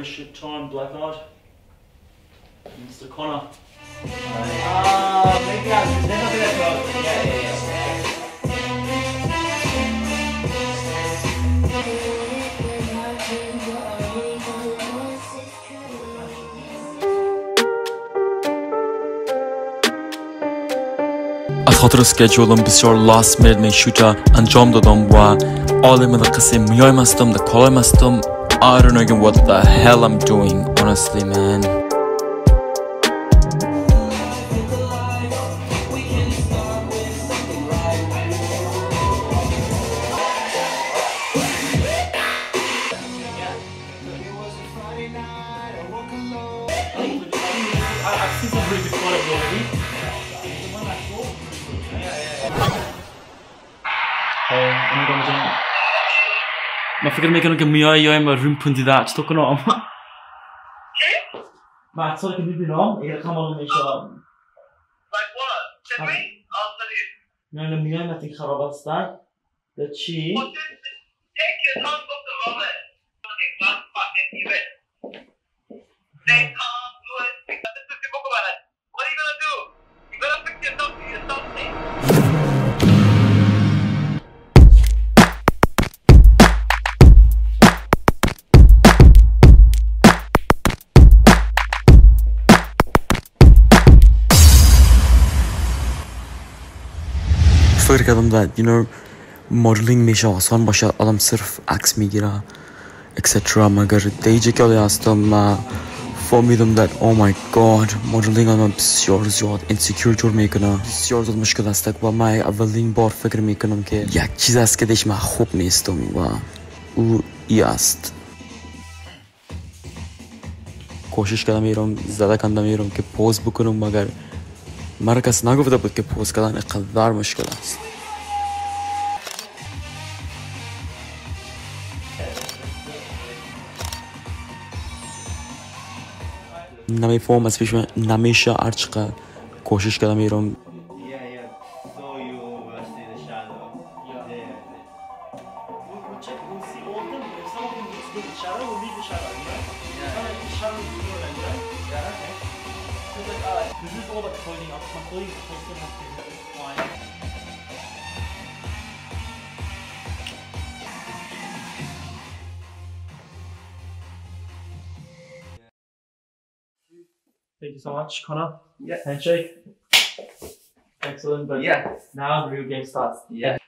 waste your time, Blackguard. Mr. Connor. Maybe I've never been a pro. Yeah. از خاطر سکیجولم بسیار لاست minute شوتا انجام دادم و عالم قصه میایم هستم در کالایم هستم. I don't know what the hell I'm doing, honestly, man. I've seen some really good quality already. ما فکر میکنم که میای ما روم پوندی داشت چطور کنم؟ ما اصلا که میبینم اگر کامل میشه. Like what? Send me? I'll send you. نه میای ما تیک خراب هستن. ده چی؟ Well, take your tongue off the wallet. Okay, one fucking event. Stay calm, do it. Because this is the book about it. What are you gonna do? You gotta fix yourself to yourself, mate. فکر کردم that you know modeling میشه آسان باشه آدم صرف عکس میگیره etc مگر دیجی که هستم ما فهمیدم that oh my god modeling آدم بسیار زیاد insecure جور میکنه بسیار زیاد مشکل است و ما اولین بار فکر میکنم که یک چیز است که دیش من خوب نیستم و او ای است. کوشش کردم میرم زده کندم میرم که پوز بکنم مگر مرا کس نگفته بود که پوز کردن اینقدر مشکل است. نمیفهم از پیش من نمیشه هرچقدر کوشش کردم میرم. This is all about cleaning up. My clothing still has to be fine. Thank you so much, Connor. Yeah. Handshake. Excellent, but Yeah. now the real game starts. Yeah.